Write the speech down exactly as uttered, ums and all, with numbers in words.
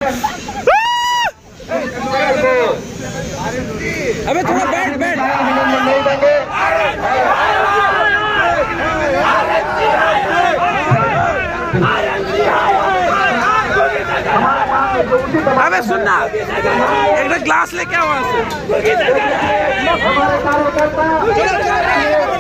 अबे थोड़ा बैठ बैठ। अबे सुनना, एक ग्लास लेके आओ वहां से।